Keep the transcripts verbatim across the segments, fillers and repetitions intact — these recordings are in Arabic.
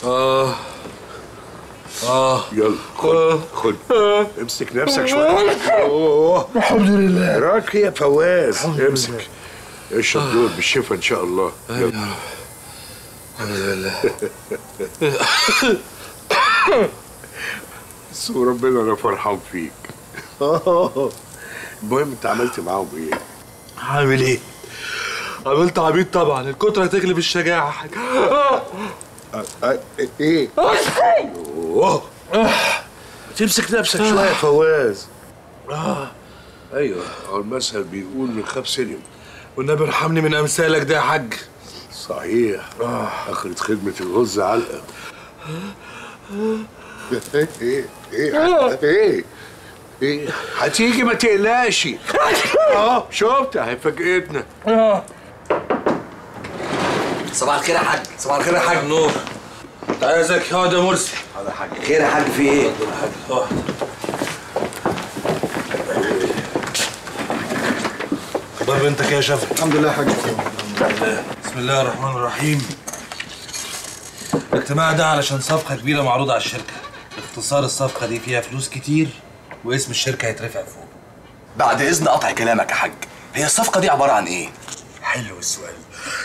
اه اه يلا خد خد امسك نفسك شويه. اوه الحمد لله. راك يا فواز، امسك اشرب دول بالشفا ان شاء الله. يلا الحمد لله. بس وربنا انا فرحان فيك. المهم انت عملت معاهم ايه؟ عامل ايه؟ عملت عبيط طبعا، الكترة تغلب الشجاعة يا حاج. ايه؟ اوه تمسك نفسك شويه يا فواز. اه ايوه، هو المثل بيقول من خاف سلم. والنبي ارحمني من امثالك ده يا حاج. صحيح. اخرة خدمة الغز علقة. ايه ايه ايه ايه ايه هتيجي ما تقلقش. اه شفت هيفاجئتنا. صباح الخير يا حاج. صباح الخير يا حاج نور. انت عايزك اقعد يا مرسي. حاضر يا حاج. خير يا حاج، في ايه؟ اتفضل يا حاج اقعد. اخبار بنتك يا شفا؟ الحمد لله يا حاج. الحمد لله. بسم الله الرحمن الرحيم. الاجتماع ده علشان صفقة كبيرة معروضة على الشركة. باختصار الصفقة دي فيها فلوس كتير واسم الشركة هيترفع فوق. بعد اذن قطع كلامك يا حاج، هي الصفقة دي عبارة عن ايه؟ حلو السؤال.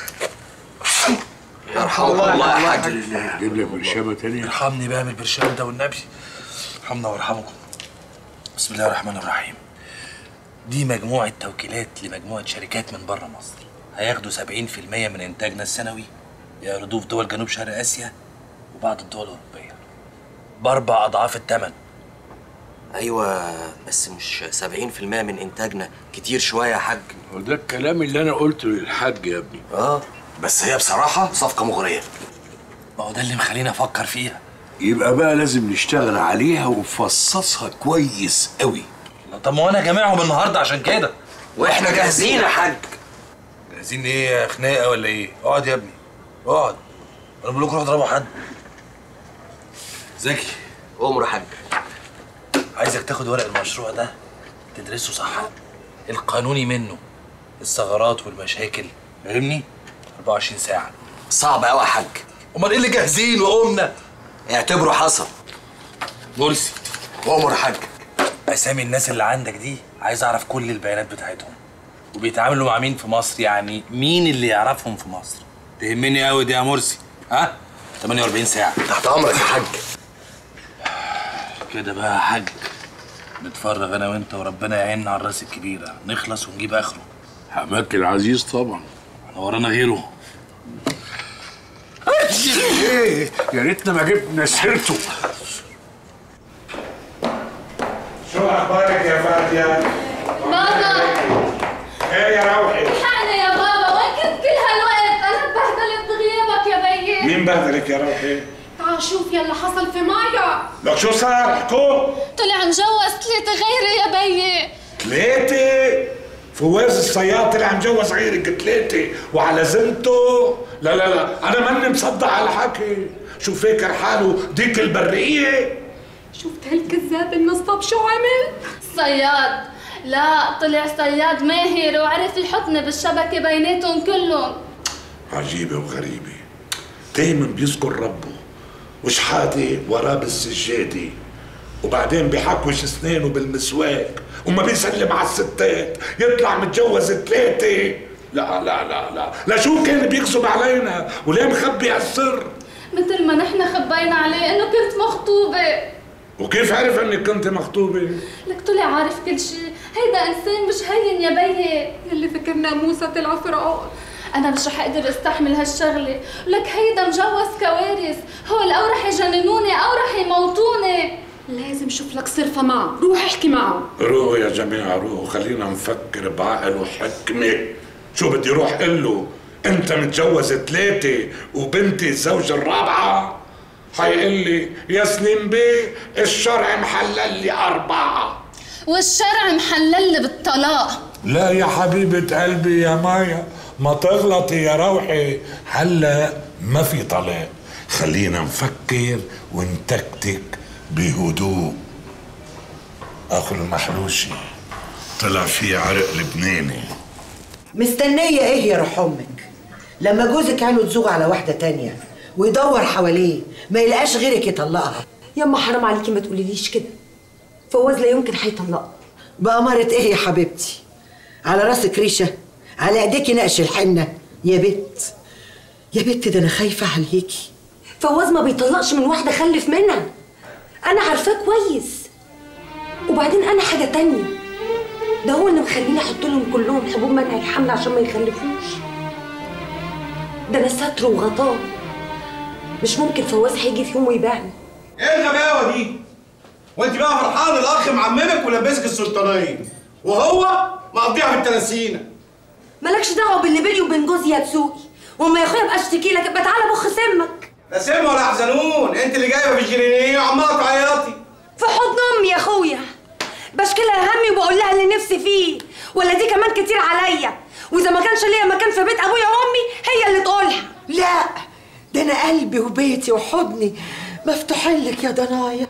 يرحمك الله يا حاج. جيب لك برشامة تانية. ارحمني بقى من البرشام ده والنبي. ارحمنا وارحمكم. بسم الله الرحمن الرحيم. دي مجموعة توكيلات لمجموعة شركات من بره مصر، هياخدوا سبعين في المية من إنتاجنا السنوي يعرضوه في دول جنوب شرق آسيا وبعض الدول الأوروبية بأربع أضعاف الثمن. ايوه بس مش سبعين في المية من انتاجنا كتير شويه يا حاج؟ وده الكلام اللي انا قلته للحاج يا ابني. اه بس هي بصراحة صفقة مغرية. ما هو ده اللي مخليني أفكر فيها. يبقى بقى لازم نشتغل عليها ونفصصها كويس قوي. طب ما أنا جامعهم النهاردة عشان كده. واحنا جاهزين يا حاج. جاهزين إيه؟ خناقة ولا إيه؟ اقعد يا ابني اقعد. أنا بقول لكم روحوا اضربوا حد. زكي امر يا حاج. عايزك تاخد ورق المشروع ده تدرسه صح، القانوني منه، الثغرات والمشاكل، فاهمني؟ أربعة وعشرين ساعة. صعب قوي يا حاج. امال ايه اللي جاهزين وقمنا؟ اعتبره حصل. مرسي امر يا حاج. اسامي الناس اللي عندك دي عايز اعرف كل البيانات بتاعتهم، وبيتعاملوا مع مين في مصر، يعني مين اللي يعرفهم في مصر. تهمني قوي دي يا مرسي. ها؟ ثمانية وأربعين ساعة. تحت امرك يا حاج. كده بقى يا حاج نتفرغ انا وانت وربنا يعيننا على الراس الكبيره، نخلص ونجيب اخره. حماك العزيز طبعا. احنا ورانا غيره. ايه يا ريتنا ما جبنا سيرته. شو اخبارك يا فادية؟ بابا ايه يا روحي؟ الحقني يا بابا، وين كنت كل هالوقت؟ انا اتبهدلت بغيابك يا بيي. مين بهدلك يا روحي؟ تعال شوف يلي حصل في مايا. لك شو صار؟ احكوا. طلع مجوز ثلاثة غيري يا بيي. ثلاثة؟ فواز الصياد طلع مجوز غيرك ثلاثة وعلى ذمته؟ لا لا لا أنا ماني مصدق على الحكي، شو فاكر حاله ديك البرية؟ شفت هالكذاب النصاب شو عمل؟ صياد. لا طلع صياد ماهر وعرف يحطني بالشبكة بيناتهم كلهم. عجيبة وغريبة، دايما بيذكر ربه وشحاتة وراه بالسجادة، وبعدين بيحكوش اسنانه بالمسواك وما بيسلم على الستات، يطلع متجوز ثلاثة. لا لا لا لا لا شو كان بيكذب علينا وليه مخبي السر؟ مثل ما نحن خبينا عليه انه كنت مخطوبة. وكيف عرف انك كنت مخطوبة؟ لك طلع عارف كل شيء، هيدا انسان مش هين يا بيي. يلي فكرنا موسى طلع فرعون. انا مش رح اقدر استحمل هالشغله، لك هيدا مجوز كوارث، هول او رح يجننوني او رح يموتوني. لازم شوف لك صرفه معه، روح احكي معه. روحوا يا جماعه روحوا، خلينا نفكر بعقل وحكمه. شو بدي روح قل له انت متجوز ثلاثه وبنتي الزوجه الرابعه؟ حيقول لي يا سنين بيه الشرع محلل لي اربعه. والشرع محلل لي بالطلاق. لا يا حبيبه قلبي يا مايا ما تغلطي يا روحي، هلا ما في طلاق. خلينا نفكر ونتكتك بهدوء. اخو المحروشي طلع فيه عرق لبناني. مستنية ايه يا روح امك؟ لما جوزك عينه تزوغ على واحدة تانية ويدور حواليه ما يلقاش غيرك يطلقها. يما حرام عليكي ما تقوليليش كده، فواز لا يمكن هيطلقها. بأمارة ايه يا حبيبتي؟ على راسك ريشه، على ايديكي نقش الحنه يا بت. يا بت ده انا خايفه عليكي. فواز ما بيطلقش من واحده خلف منها، انا عارفاه كويس. وبعدين انا حاجه تانية، ده هو اللي مخليني احط لهم كلهم حبوب منع الحمل عشان ما يخلفوش. ده انا ستر وغطاه، مش ممكن فواز هيجي في يوم ويبيعني. ايه الغباوه دي؟ وانت بقى فرحان الاخ معممك ولبسك السلطانيه وهو مقضيها بالتلاسينه. مالكش دعوه باللي بيني وبين جوزي يا تسوقي، وما يا اخويا ابقى اشتكي لك، ابقى تعالى بخ سمك. لا سم ولا حزنون، انت اللي جايبه في الجنينيه وعماله تعيطي. في حضن امي يا اخويا، بشكي لها همي وبقول لها اللي نفسي فيه، ولا دي كمان كتير عليا؟ واذا ما كانش ليا مكان في بيت ابويا وامي هي اللي تقولها. لا ده انا قلبي وبيتي وحضني مفتوحين لك يا ضنايا.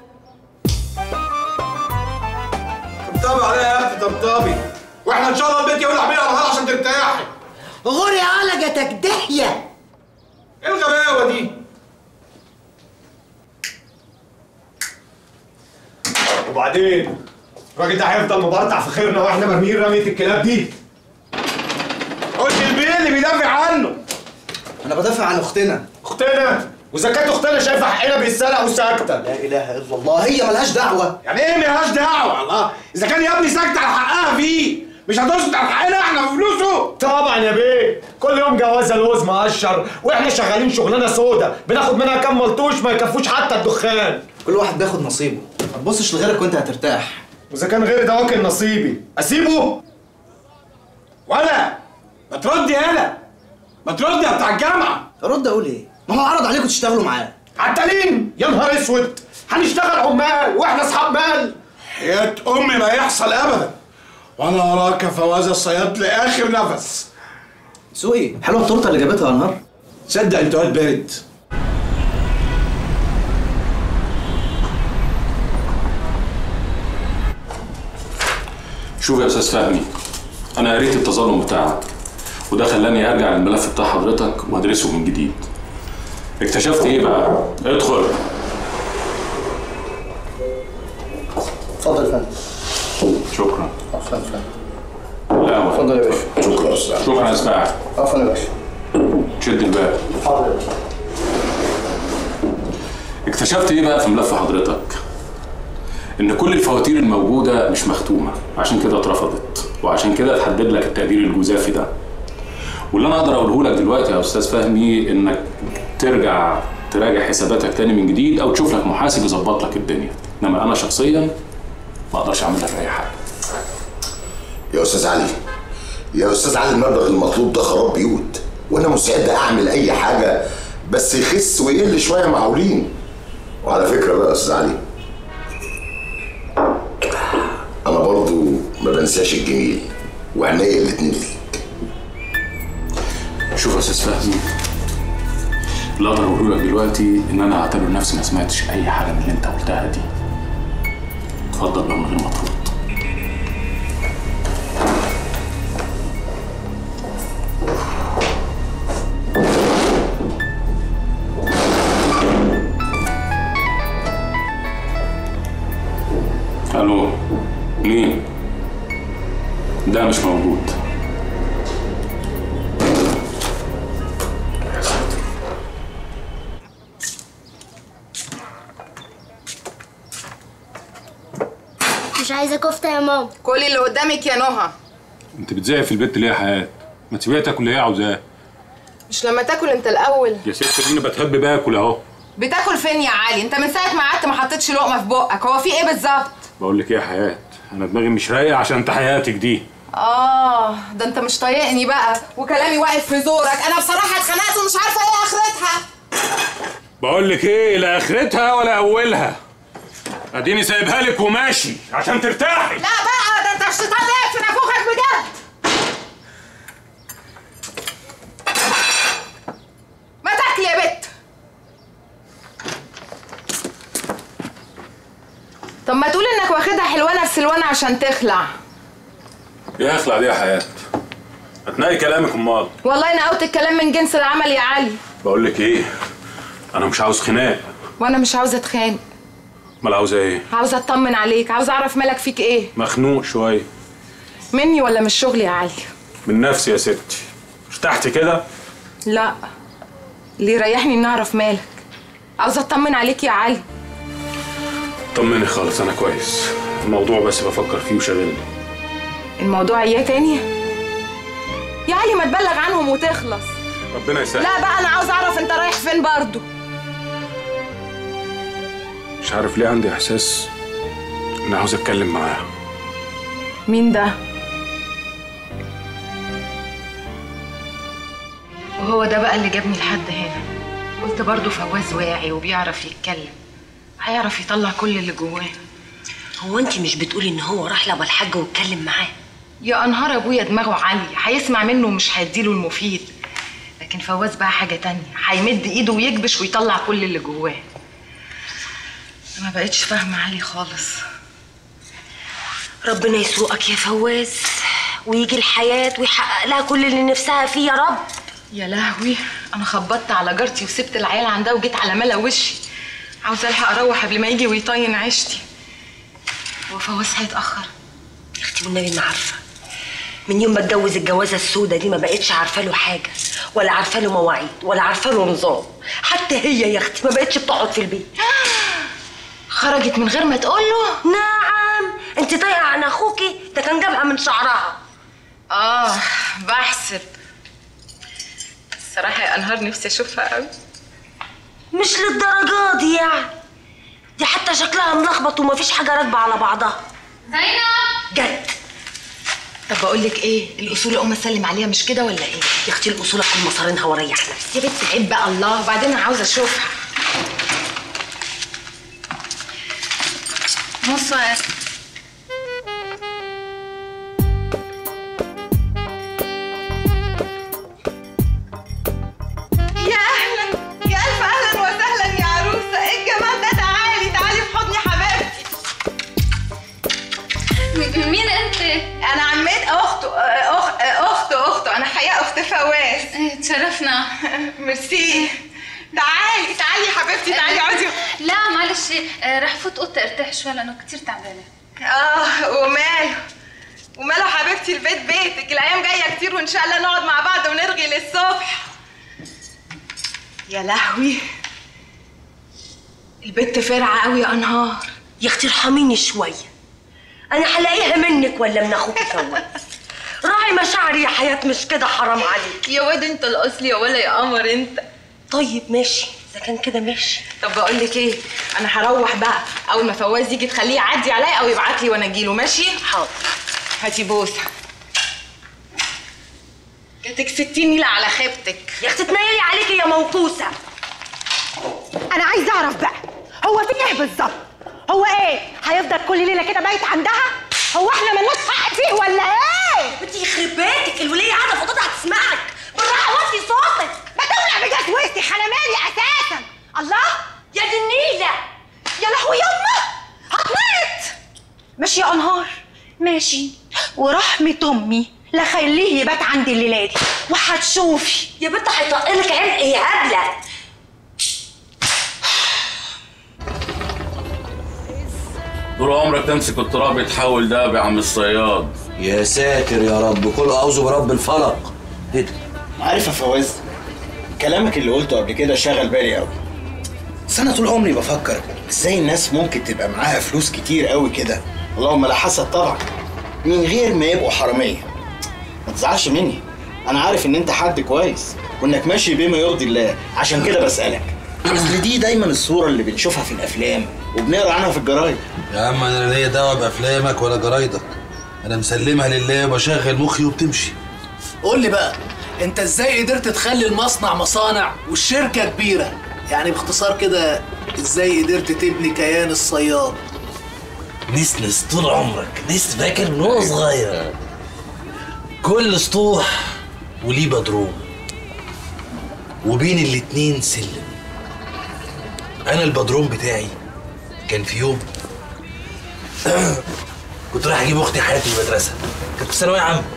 طبطبي عليا يا اختي طبطبي، واحنا ان شاء الله البيت يولع بينا نهار عشان ترتاحي. غوري علقتك دهيه. ايه الغباوه دي؟ وبعدين الراجل ده هيفضل مبرطع في خيرنا واحنا مرميين رميه الكلاب دي؟ قلت البيه اللي بيدافع عنه. انا بدافع عن اختنا. اختنا؟ واذا كانت اختنا شايفه حقنا بيتسرق وساكته. لا اله الا الله، هي ملهاش دعوه. يعني ايه ملهاش دعوه؟ الله، اذا كان يا ابني ساكت على حقها فيه مش هتسكت على حقنا احنا في فلوسه؟ طبعا يا بيه، كل يوم جوازه لوز مقشر واحنا شغالين شغلانه سودا بناخد منها كام ملطوش ما يكفوش حتى الدخان. كل واحد بياخد نصيبه، ما تبصش لغيرك وانت هترتاح. واذا كان غيري ده واكل نصيبي اسيبه؟ ولا ما تردي يالا، ما تردي يا بتاع الجامعه. ارد اقول ايه؟ ما هو عرض عليكم تشتغلوا معاه. عتالين يا نهار اسود، هنشتغل عمال واحنا اصحاب مال. حياة امي ما يحصل ابدا، وانا اراك فواز الصياد لاخر نفس. سوقي حلوه التورته اللي جابتها يا نهار. تصدق انت واد بارد. شوف يا استاذ فهمي، انا قريت التظلم بتاعك وده خلاني ارجع للملف بتاع حضرتك وادرسه من جديد. اكتشفت ايه بقى؟ ادخل. اتفضل يا فندم. شكرا. عفوا يا فندم. لا اتفضل يا باشا. شكرا يا استاذ. شكرا يا اسماعيل. عفوا يا باشا. شد الباب. حاضر يا باشا. اكتشفت ايه بقى في ملف حضرتك؟ ان كل الفواتير الموجوده مش مختومه، عشان كده اترفضت وعشان كده اتحدد لك التقدير الجزافي ده. واللي انا اقدر اقوله لك دلوقتي يا استاذ فهمي انك ترجع تراجع حساباتك تاني من جديد او تشوف لك محاسب يظبط لك الدنيا، انما انا شخصيا ما اقدرش اعمل لك اي حاجه. يا استاذ علي، يا استاذ علي المبلغ المطلوب ده خراب بيوت، وانا مستعد اعمل اي حاجه بس يخس ويقل شويه معقولين. وعلى فكره بقى يا استاذ علي، انا برضو ما بنساش الجميل وعينيا الاتنين ليك. شوف يا استاذ فهمي، اللي اقدر اقوله لك دلوقتي ان انا اعتبر نفسي ما سمعتش اي حاجه من اللي انت قلتها دي. اتفضل بقى من غير ما ترد. الو، مين؟ ده مش موجود. مش عايزه كفته يا ماما. كلي اللي قدامك يا نهى. انت بتزعق في البيت ليه يا حياه؟ ما تسيبيها تاكل اللي هي عاوزاه. مش لما تاكل انت الاول؟ يا ست انا بتحب باكل اهو. بتاكل فين يا علي؟ انت من ساعه ما قعدت ما حطيتش لقمه في بقك، هو في ايه بالظبط؟ بقول لك ايه يا حياه، انا دماغي مش رايقه عشان انت حياتك دي. اه ده انت مش طايقني بقى وكلامي واقف في زورك. انا بصراحه اتخنقت ومش عارفه ايه اخرتها. بقول لك ايه، لا اخرتها ولا اولها. اديني سايبها لك وماشي عشان ترتاحي. لا بقى ده انت الشيطان لعب في نافوخك بجد. ما تاكلي يا بت. طب ما تقول انك واخدها حلوانه في سلوانه عشان تخلع. ايه اخلع دي يا حياه؟ هتنقي كلامك امال. والله انا قلت الكلام من جنس العمل يا علي. بقول لك ايه، انا مش عاوز خناق. وانا مش عاوزه اتخانق. امال عاوزه ايه؟ عاوزه اطمن عليك، عاوزه اعرف مالك فيك ايه. مخنوق شويه. مني ولا من الشغل يا علي؟ من نفسي يا ستي. ارتحت كده؟ لا، اللي يريحني اني اعرف مالك. عاوزه اطمن عليك يا علي. طمني خالص، انا كويس. الموضوع بس بفكر فيه وشاغلني. الموضوع ايه تاني؟ يا علي ما تبلغ عنهم وتخلص. ربنا يسهل. لا بقى انا عاوز اعرف انت رايح فين برضو. مش عارف ليه عندي احساس اني عاوز اتكلم معاها. مين ده؟ وهو ده بقى اللي جابني لحد هنا. قلت برضه فواز واعي وبيعرف يتكلم، هيعرف يطلع كل اللي جواه. هو انت مش بتقولي ان هو راح لابو الحاج واتكلم معاه؟ يا انهار ابويا دماغه عاليه، هيسمع منه ومش هيديله المفيد. لكن فواز بقى حاجه تانية، هيمد ايده ويكبش ويطلع كل اللي جواه. انا ما بقتش فاهمه علي خالص. ربنا يسوقك يا فواز ويجي الحياه ويحقق لها كل اللي نفسها فيه يا رب. يا لهوي، انا خبطت على جارتي وسبت العيال عندها وجيت على ملا وشي. عاوزه الحق اروح قبل ما يجي ويطين عيشتي. هو فواز هيتاخر؟ يا اختي والنبي ما عارفه. من يوم ما اتجوز الجوازه السوداء دي ما بقتش عارفه له حاجه، ولا عارفه له مواعيد، ولا عارفه له نظام. حتى هي يا اختي ما بقتش بتقعد في البيت. خرجت من غير ما تقول له؟ نعم. انت طايقه عن اخوكي؟ ده كان جابها من شعرها. اه بحسب. الصراحه يا انهار نفسي اشوفها قوي. مش للدرجه دي يعني. دي حتى شكلها ملخبط ومفيش حاجه راكبه على بعضها. زينب جد. طب بقول لك ايه، الاصول اقوم اسلم عليها مش كده ولا ايه؟ يا اختي الاصول اكون مصارينها واريح نفسي. يا بنت عيب بقى الله، وبعدين انا عاوزه اشوفها. Bonsoir. يا اهلا، يا الف اهلا وسهلا يا عروسه. ايه الجمال ده؟ تعالي تعالي في حضني حبيبتي. مين انت؟ انا عمات اخته اخت اخته اخته انا حقيقه اخت فواز. ايه تشرفنا. ميرسي. تعالي تعالي يا حبيبتي، تعالي اقعدي. لا معلش، رح فوت اوضتي ارتاح شوي لانه كتير تعبانه. اه وماله وماله حبيبتي، البيت بيتك. الايام جايه كتير وان شاء الله نقعد مع بعض ونرغي للصبح. يا لهوي، البت فرعه قوي يا انهار. يا اختي ارحميني شويه، انا هلاقيها منك ولا من اخوك فواز؟ راعي مشاعري يا حياه، مش كده حرام عليك. يا واد انت الاصل يا ولا يا قمر انت. طيب ماشي، اذا كان كده ماشي. طب بقول لك ايه، انا هروح بقى. اول ما فواز يجي تخليه يعدي عليا او يبعت لي وانا اجيله. ماشي؟ حاضر. هاتي بوسه. جاتك ستين نيله على خيبتك. يا اختي تنيلي عليكي يا موقوسه. انا عايزه اعرف بقى، هو في ايه بالظبط؟ هو ايه؟ هيفضل كل ليله كده بايت عندها؟ هو احنا مالناش حق فيه ولا ايه؟ انت يخرب بيتك، الوليه قاعده في اوضتها هتسمعك. بالراحه وطي صوتك. ما تولع بجزوزتي، انا مالي اساسا؟ الله يا دي النيله. يا لهوي يما هتموت. ماشي يا انهار ماشي، ورحمه امي لا خليه يبات عندي الليله دي وهتشوفي. يا بنت هيطقلك عرق يا هبله. طول عمرك تمسك التراب يتحول دهب يا عم الصياد. يا ساتر يا رب، كل اعوذ برب الفلق. ايه ده؟ عارف يا فواز، كلامك اللي قلته قبل كده شغل بالي قوي. بس انا طول عمري بفكر ازاي الناس ممكن تبقى معاها فلوس كتير قوي كده، اللهم لا حسد طبعا، من غير ما يبقوا حراميه. ما تزعلش مني، انا عارف ان انت حد كويس وانك ماشي بما يرضي الله، عشان كده بسالك. اصل دي دايما الصوره اللي بنشوفها في الافلام وبنقرا عنها في الجرايد. يا عم انا لا ليا دعوه بافلامك ولا جرايدك، انا مسلمها لله وبشغل مخي وبتمشي. قول لي بقى، انت ازاي قدرت تخلي المصنع مصانع والشركه كبيره؟ يعني باختصار كده، ازاي قدرت تبني كيان الصياد؟ نسنس طول عمرك، نس فاكر من هو صغير كل سطوح وليه بدروم وبين الاتنين سلم. انا البدروم بتاعي كان في يوم كنت رايح اجيب اختي حياتي المدرسه، كانت في ثانويه عامه.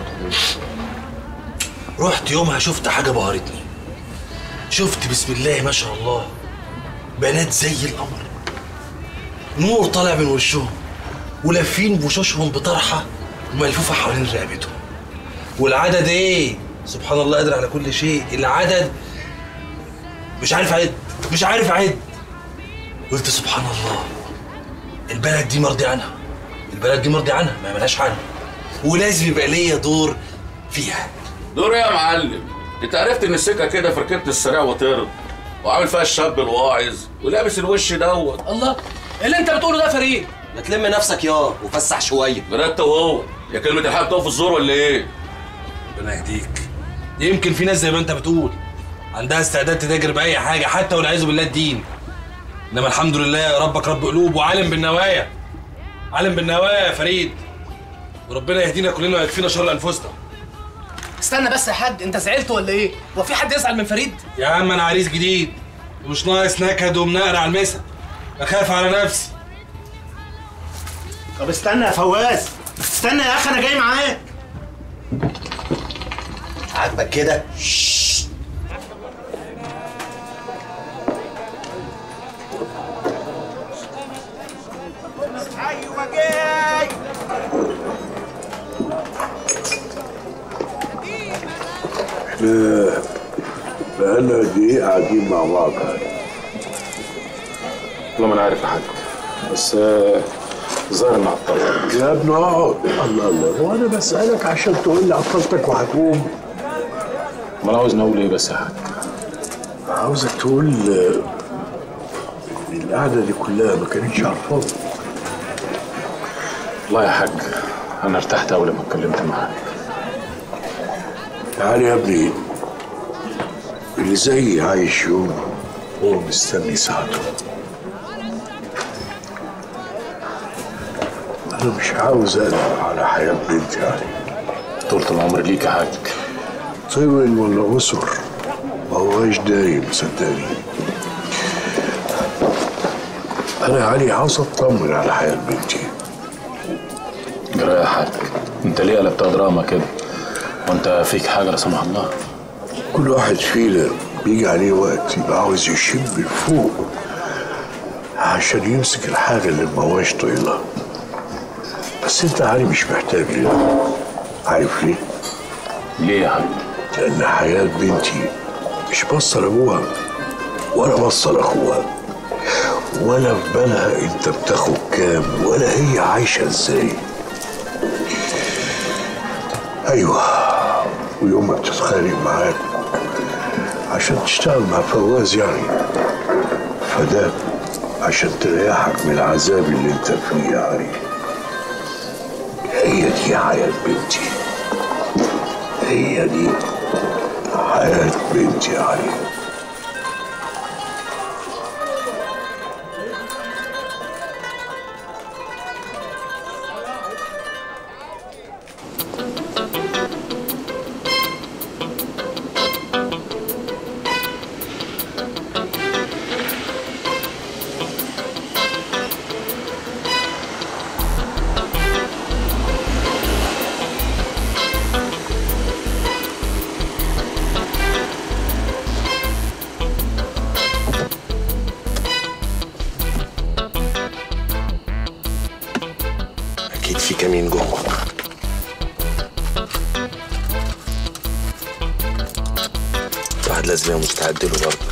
رحت يومها شفت حاجه بهرتني، شفت بسم الله ما شاء الله بنات زي القمر، نور طالع من وشهم ولافين بوشوشهم بطرحه وملفوفه حوالين رقبتهم. والعدد ايه؟ سبحان الله قادر على كل شيء. العدد مش عارف اعد، مش عارف اعد. قلت سبحان الله، البلد دي مرضي عنها، البلد دي مرضي عنها، ما ملهاش حل، ولازم يبقى ليا دور فيها. دور ايه يا معلم؟ انت عرفت ان السكه كده في ركبت السريع وطرد، وعامل فيها الشاب الواعظ ولابس الوش دوت. الله، ايه اللي انت بتقوله ده يا فريد؟ ما تلم نفسك يا وفسح شويه. انت وهو يا كلمه الحق بتقف في الزور ولا ايه؟ ربنا يهديك. يمكن في ناس زي ما انت بتقول عندها استعداد تتاجر باي حاجه حتى والعياذ بالله الدين، انما الحمد لله ربك رب قلوب وعالم بالنوايا، عالم بالنوايا يا فريد، وربنا يهدينا كلنا ويكفينا شر انفسنا. استنى بس يا حاج، انت زعلت ولا ايه؟ هو في حد يزعل من فريد؟ يا عم انا عريس جديد ومش ناقص نكد ومنقر على المسا، اخاف على نفسي. طب استنى يا فواز، استنى يا اخي انا جاي معاك. عاجبك كده؟ ايوه جاي. احنا بقالنا قد ايه قاعدين مع بعض؟ والله ما انا عارف يا حاج، بس الظاهر اني عطلت. يا ابني اقعد. الله الله، وانا بسألك عشان تقول لي عطلتك وهتقوم؟ امال عاوزني اقول ايه بس يا حاج؟ عاوزك تقول ان القعده دي كلها ما كانتش عارفاك. والله يا حاج انا ارتحت اول ما اتكلمت معاك. تعالى يا ابني، اللي زيي عايش يوم هو مستني ساعته. انا مش عاوز اقلق على حياه بنتي يعني. طولة العمر ليك يا حاج. طول ولا قصر ما هواش دايم صدقني. انا يا علي عاوز اطمن على حياه بنتي. جرى يا حاج، انت ليه قلبتها دراما كده؟ وانت فيك حاجه لا سمح الله؟ كل واحد فينا بيجي عليه وقت يبقى عاوز يشم لفوق عشان يمسك الحاجه اللي ما هواش طايلها. بس انت علي مش محتاج ليه. عارف ليه؟ ليه يا حاج؟ لان حياه بنتي مش باصه لابوها ولا باصه لاخوها، ولا في بالها انت بتاخد كام ولا هي عايشه ازاي. ايوه، ويوم ما بتتخانق معاك عشان تشتغل مع فواز يعني، فده عشان تريحك من العذاب اللي انت فيه يا علي. هي دي حياة بنتي، هي دي حياة بنتي يا علي. في كمين جوه. الواحد لازم يبقى مستعد له برضه.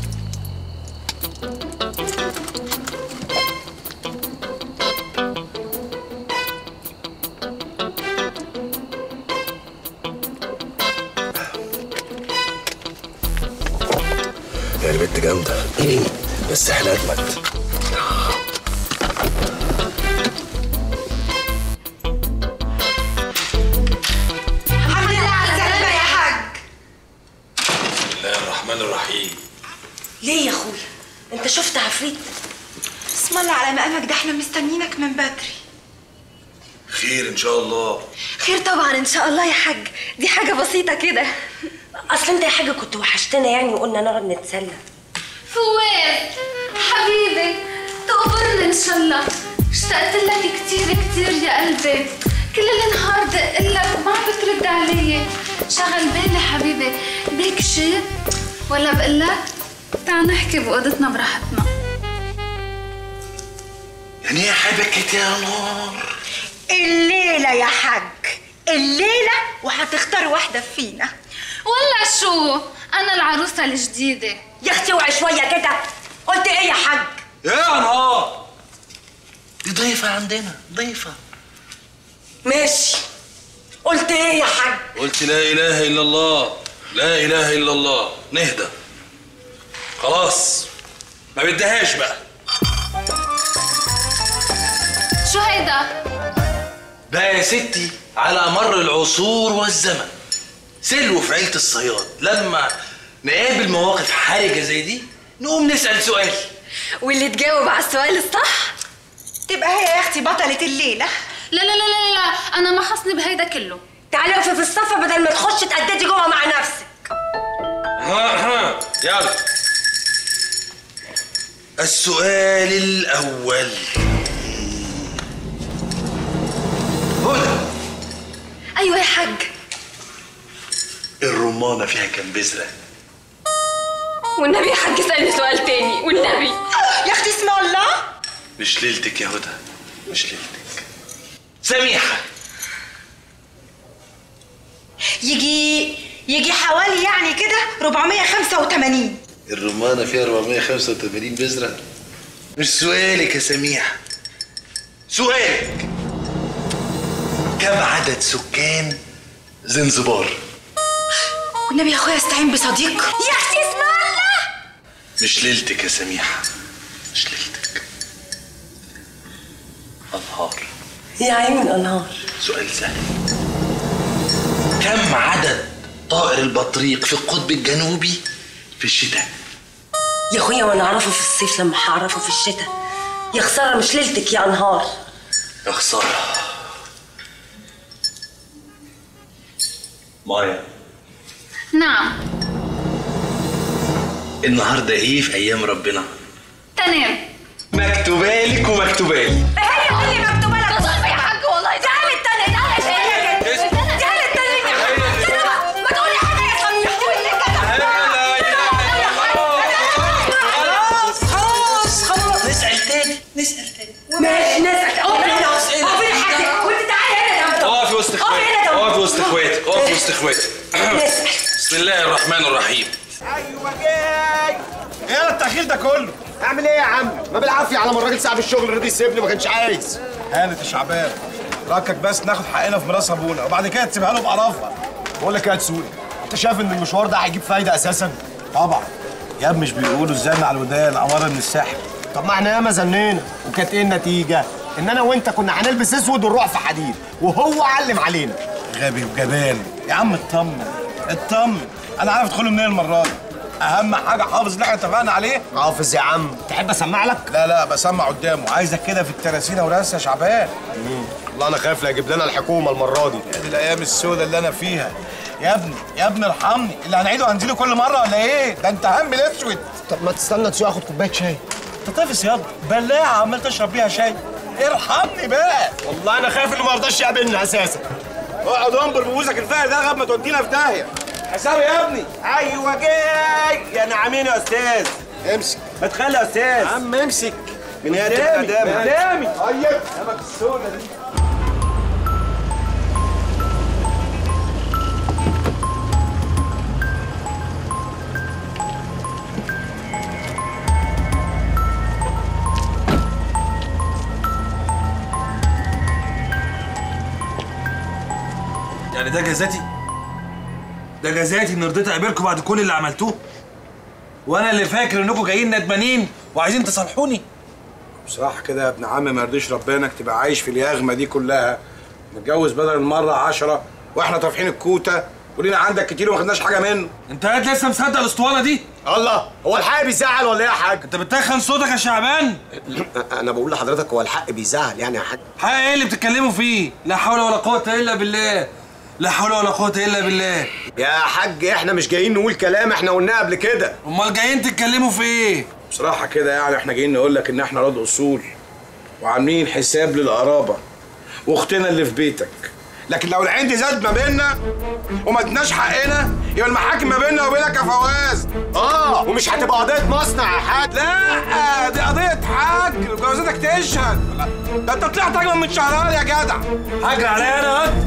يعني بنت جامدة بس احنا اجمد. الرحيم. ليه يا اخويا؟ انت شفت عفريت؟ اسم الله على مقامك، ده احنا مستنيينك من بدري. خير ان شاء الله. خير طبعا ان شاء الله يا حاج، دي حاجه بسيطه كده. اصل انت يا حاجه كنت وحشتنا يعني وقلنا نقعد نتسلى. فواز حبيبي تقبرنا ان شاء الله، اشتقت لك كتير كتير يا قلبي، كل النهار دق لك وما عم بترد علي، شغل بالي حبيبي، بيك شيء ولا بقول لك تعال نحكي بأوضتنا براحتنا. يعني ايه حبكت يا نور؟ الليلة يا حاج، الليلة وهتختار واحدة فينا. ولا شو؟ أنا العروسة الجديدة. يا اختي اوعي شوية كده، قلت ايه يا حاج؟ ايه يا نهار؟ دي ضيفة عندنا، ضيفة. ماشي. قلت ايه يا حاج؟ قلت لا إله إلا الله، لا إله إلا الله. نهدى. خلاص. ما بدهاش بقى. شو هيدا؟ ده يا ستي على مر العصور والزمن سلو في عيلة الصياد، لما نقابل مواقف حرجة زي دي نقوم نسأل سؤال، واللي تجاوب على السؤال الصح تبقى هي يا اختي بطلة الليلة. لا لا لا لا لا، أنا ما حصني بهيدا كله. تعالي اقفي في الصفة بدل ما تخش تقددي جوه مع نفسك. ها ها يلا. السؤال الأول. هدى. أيوة يا حاج. الرمانة فيها كام بذرة؟ والنبي يا حاج سألني سؤال تاني والنبي. يا اختي اسم الله. مش ليلتك يا هدى، مش ليلتك. سميحة. يجي يجي حوالي يعني كده أربعمية وخمسة وتمانين. الرمانة فيها أربعمية وخمسة وتمانين بذرة؟ مش سؤالك يا سميحة، سؤالك كم عدد سكان زنزبار؟ والنبي يا اخويا استعين بصديق. يا اختي اسم الله. مش ليلتك يا سميحة، مش ليلتك. أنهار. يا عين الأنهار. سؤال سهل. كم عدد طائر البطريق في القطب الجنوبي في الشتاء؟ يا اخويا وانا اعرفه في الصيف لما هعرفه في الشتاء. يا خساره مش ليلتك يا انهار. يا خساره. مايا. نعم. النهارده ايه في ايام ربنا؟ تمام. مكتوبالك ومكتوبالي. هي قولي مكتوبالك. تصرفي يا حاج والله. تعالي التانية، تعالي التانية. تعالي التانية يا حاج. كده ما تقولي حاجة يا سميح. تقولي كده. خلاص خلاص خلاص. نسأل تاني، نسأل تاني. ماشي نسأل. اقفي هنا. اقفي يا حاج. وانت تعالي هنا جنبي. اقفي وسط اخواتك. اقفي وسط اخواتك. اقفي وسط اخواتك. بسم الله الرحمن الرحيم. ايوه جاي. ايه التأخير ده كله؟ اعمل ايه يا عم؟ ما بالعافيه على ما الراجل صاحب الشغل رضي يسيبني ما كانش عايز. هانت يا شعبان، ركك بس ناخد حقنا في ميراث ابونا وبعد كده تسيبها له بقرفها. بقول لك ايه يا تسوري، انت شايف ان المشوار ده هيجيب فايده اساسا؟ طبعا. يا ابني مش بيقولوا الزن على الودان امر من السحر. طب ما احنا ياما زنينا وكانت ايه النتيجه؟ ان انا وانت كنا هنلبس اسود ونروح في حديد وهو علم علينا. غبي وجبان. يا عم اطمن اطمن، انا عارف ادخله منين المره دي. اهم حاجه حافظ اللي احنا اتفقنا عليه. حافظ يا عم. تحب اسمع لك؟ لا لا بسمع قدامه، عايزك كده في التراسينه وراسه يا شعبان. امم والله انا خايف لا يجيب لنا الحكومه المره دي. يا دي الايام السوداء اللي انا فيها. يا ابني يا ابني ارحمني، اللي هنعيده هنزيله كل مره ولا ايه؟ ده انت هم الاسود. طب ما تستنى تسوق اخد كوبايه شاي. انت طافس ياض، بلاعه عمال تشرب بيها شاي. ارحمني بقى. والله انا خايف انه ما يرضاش يقابلنا اساسا. اقعد انبر ببوزك الفقر ده لغايه ما تودينا في داهيه. حسابي يا ابني. ايوه جاي يا نعمين يا استاذ. امسك. ما تخلي يا استاذ. يا عم امسك من قدامي قدامي. طيب قدامك السوله دي. يعني ده جزاتي؟ ده جزاتي ان رضيت اقابلكم بعد كل اللي عملتوه؟ وانا اللي فاكر انكم جايين ندمانين وعايزين تصالحوني؟ بصراحه كده يا ابن عم ما يرضيش ربنا انك تبقى عايش في اليغمه دي كلها، متجوز بدل المره عشرة واحنا طافحين الكوته ولينا عندك كتير وما خدناش حاجه منه. انت قاعد لسه مصدق الاسطوانه دي؟ الله، هو الحق بيزعل ولا ايه يا حاج؟ انت بتتخن صوتك يا شعبان؟ انا بقول لحضرتك هو الحق بيزعل يعني يا حاج؟ حق ايه اللي بتتكلموا فيه؟ لا حول ولا قوه الا بالله. لا حول ولا قوه الا بالله. يا حاج احنا مش جايين نقول كلام احنا قلناه قبل كده. امال جايين تتكلموا في ايه؟ بصراحه كده يعني احنا جايين نقول لك ان احنا راد اصول وعاملين حساب للقرابه واختنا اللي في بيتك، لكن لو العند زاد ما بيننا وما ادناش حقنا يبقى المحاكم ما بيننا وبينك يا فواز. اه ومش هتبقى قضيه مصنع يا حاج. لا دي قضيه حاج وجوازتك تشهد. ده انت طلعت اجمل من شهران يا جدع. حاج عليا انا ها؟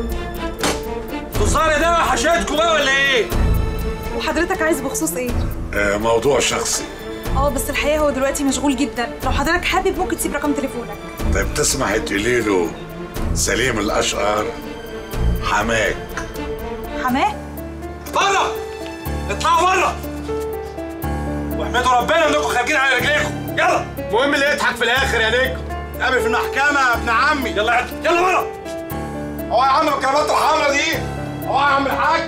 خسارة ده وحشتكوا بقى ولا ايه؟ وحضرتك عايز بخصوص ايه؟ آه موضوع شخصي. اه بس الحقيقه هو دلوقتي مشغول جدا، لو حضرتك حابب ممكن تسيب رقم تليفونك. طيب تسمح تقولي له سليم الاشقر حماك. حماه؟ بره! اطلعوا بره! واحمدوا ربنا انكم خارجين على رجليكم، يلا! المهم اللي يضحك في الاخر يا نجم. قابل في المحكمه يا ابن عمي. يلا يلا بره! هو يا عم الكلمات الحمرا دي؟ هو يا عم الحاج؟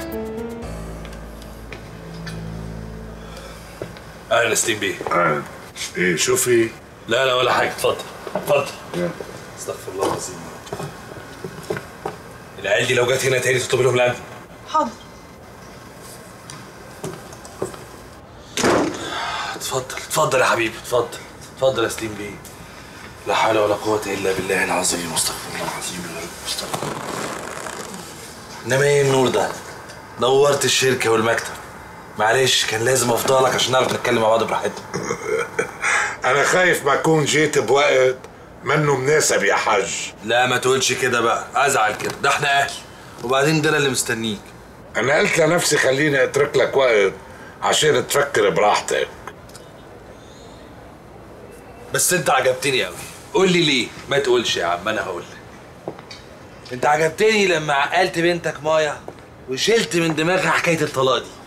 اهلا سليم بيه. اهلا. ايه شوفي؟ لا لا ولا حاجه، اتفضل اتفضل. استغفر الله العظيم. العيال دي لو جت هنا تاني تطلب لهم الامن. حاضر. اتفضل اتفضل يا حبيبي، اتفضل اتفضل يا سليم بيه. لا حول ولا قوة إلا بالله العظيم، استغفر الله العظيم يا رب، استغفر الله. إنما إيه النور ده؟ نورت الشركة والمكتب. معلش كان لازم أفضلك عشان نعرف نتكلم مع بعض براحتنا. أنا خايف ما أكون جيت بوقت منه مناسب يا حاج. لا ما تقولش كده بقى، أزعل كده، ده إحنا أهل. وبعدين ده أنا اللي مستنيك. أنا قلت لنفسي خليني أترك لك وقت عشان تفكر براحتك. بس أنت عجبتني أوي. قول لي ليه؟ ما تقولش يا عم أنا هقول لك. أنت عجبتني لما عقلت بنتك مايا وشلت من دماغها حكاية الطلاق دي.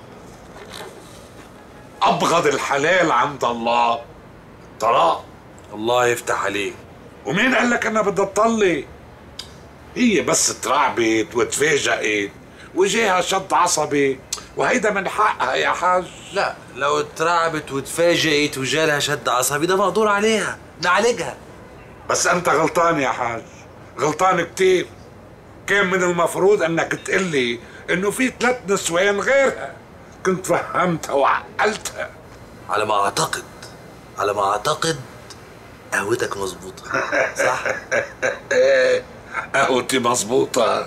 أبغض الحلال عند الله طلاق. الله يفتح عليك. ومين قال لك أنا بدي أطلق؟ هي بس ترعبت وتفاجئت وجاها شد عصبي وهيدا من حقها يا حاج. لا لو اترعبت وتفاجئت وجالها شد عصبي ده مقدور عليها، نعالجها. بس أنت غلطان يا حاج، غلطان كتير. كان من المفروض أنك تقلي إنه في ثلاث نسوان غيرها، كنت فهمتها وعقلتها. على ما أعتقد على ما أعتقد قهوتك مظبوطة صح؟ قهوتي مظبوطة.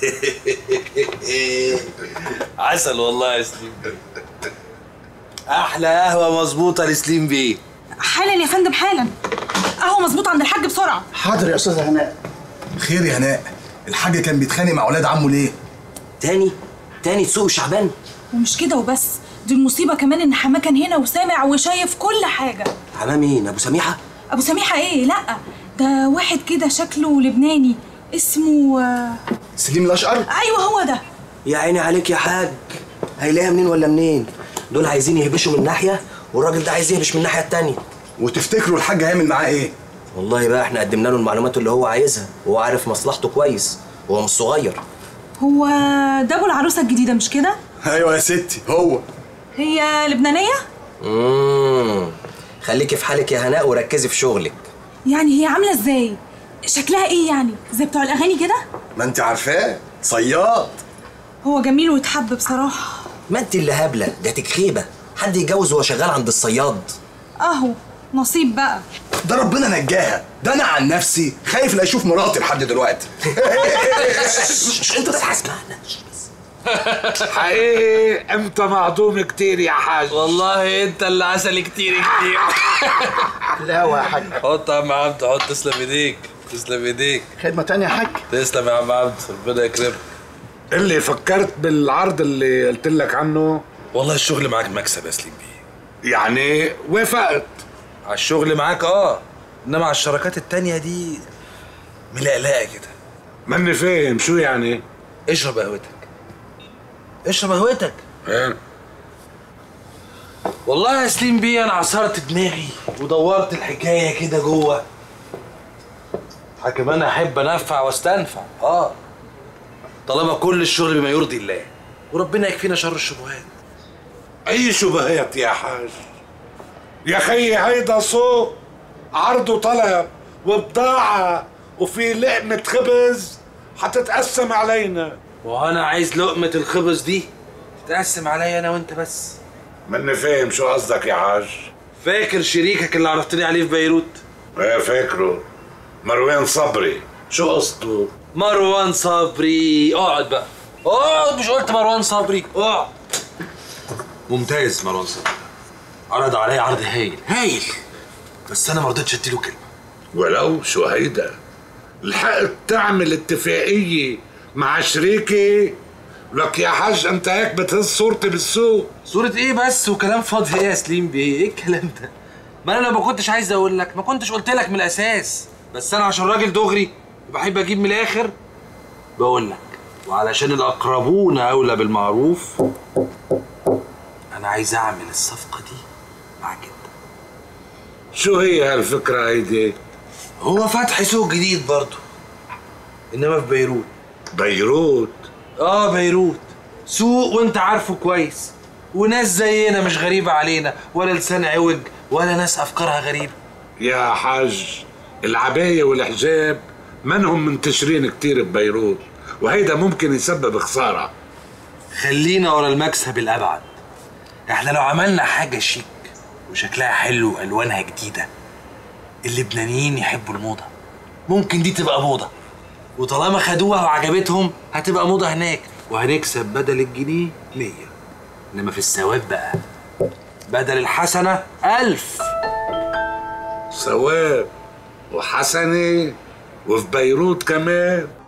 عسل والله يا سليم بيه. أحلى قهوة مظبوطة لسليم بيه. حالا يا فندم حالا. قهوة مظبوطة عند الحاج بسرعة. حاضر يا أستاذة هناء. خير يا هناء، الحاج كان بيتخانق مع أولاد عمه ليه؟ تاني؟ تاني تسوق شعبان؟ ومش كده وبس، دي المصيبة كمان إن حماه كان هنا وسامع وشايف كل حاجة. حماه مين؟ أبو سميحة؟ أبو سميحة إيه؟ لأ ده واحد كده شكله لبناني اسمه سليم الأشقر؟ أيوه هو ده. يا عيني عليك يا حاج، هيلاقيها منين ولا منين؟ دول عايزين يهبشوا من ناحية والراجل ده عايز يهبش من الناحية التانية. وتفتكروا الحاج هيعمل معاه إيه؟ والله بقى إحنا قدمنا له المعلومات اللي هو عايزها، وهو عارف مصلحته كويس، هو مش صغير. هو ده أبو العروسة الجديدة مش كده؟ أيوه يا ستي هو. هي لبنانية؟ اممم خليكي في حالك يا هناء وركزي في شغلك. يعني هي عاملة ازاي؟ شكلها ايه يعني؟ زي بتوع الأغاني كده؟ ما انت عارفاه، صياد. هو جميل ويتحب بصراحة. ما انت اللي هبلة، ده تكخيبة، حد يتجوز وهو شغال عند الصياد؟ اهو نصيب بقى. ده ربنا نجاها، ده انا عن نفسي خايف لا اشوف مراتي لحد دلوقتي. انت بس هسمعنا. حقيقي انت معدوم كتير يا حاج. والله انت اللي عسل كتير كتير. لا يا حاج. حط يا عم عبد، حط. تسلم ايديك تسلم ايديك. خدمة تانية يا حاج. تسلم يا عم عبد، ربنا يكرمك. اللي فكرت بالعرض اللي قلت لك عنه؟ والله الشغل معاك مكسب يا سليم بيه. يعني وافقت على الشغل معاك اه، انما على الشراكات التانية دي ملقلقة كده. ماني فاهم شو يعني؟ اشرب قهوتك اشرب قهوتك. ايه؟ والله يا سليم بيه انا عصرت دماغي ودورت الحكايه كده جوه. حكم انا احب انفع واستنفع اه، طالما كل الشغل بما يرضي الله وربنا يكفينا شر الشبهات. اي شبهات يا حاج؟ يا خيي هيدا سوق، عرض وطلب وبضاعه وفي لقمه خبز حتتقسم علينا. وانا عايز لقمه الخبز دي تتقسم عليا انا وانت بس. ماني فاهم شو قصدك يا حاج؟ فاكر شريكك اللي عرفتني عليه في بيروت؟ ايه فاكره، مروان صبري. شو قصته؟ مروان صبري. اقعد بقى اقعد، مش قلت مروان صبري؟ اقعد. ممتاز مروان صبري، عرض عليا عرض هايل هايل، بس انا ما رضيتش اديله كلمه. ولو شو هيدا؟ لحقت تعمل اتفاقيه مع شريكي؟ لك يا حاج انت هيك بتهز صورتي بالسوق. صورة ايه بس وكلام فاضي ايه يا سليم بيه؟ ايه الكلام ده؟ ما انا لو ما كنتش عايز اقول لك ما كنتش قلت لك من الاساس، بس انا عشان راجل دغري وبحب اجيب من الاخر بقول لك، وعلشان الاقربون اولى بالمعروف انا عايز اعمل الصفقه دي مع جدك. شو هي هالفكره هيدي؟ هو فتح سوق جديد برضه، انما في بيروت. بيروت؟ اه بيروت، سوق وانت عارفه كويس، وناس زينا مش غريبه علينا، ولا لسان عوج ولا ناس افكارها غريبه. يا حاج العبايه والحجاب منهم منتشرين كتير ببيروت، وهيدا ممكن يسبب خساره. خلينا ورا المكسب الابعد. احنا لو عملنا حاجه شيك وشكلها حلو والوانها جديده، اللبنانيين يحبوا الموضه، ممكن دي تبقى موضه، وطالما خدوها وعجبتهم هتبقى موضه هناك، وهنكسب بدل الجنيه مية. انما في الثواب بقى بدل الحسنه ألف. ثواب وحسنه وفي بيروت كمان.